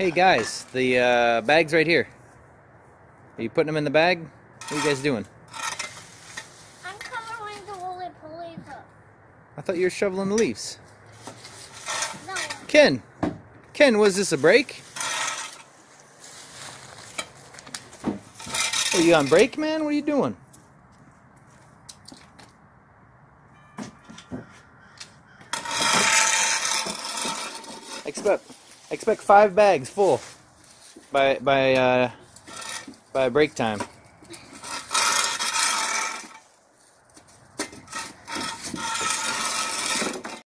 Hey guys, the bag's right here. Are you putting them in the bag? What are you guys doing? I'm covering the roly-poly up. I thought you were shoveling the leaves. No. Ken, was this a break? Are you on break, man? What are you doing? Expect 5 bags full by break time.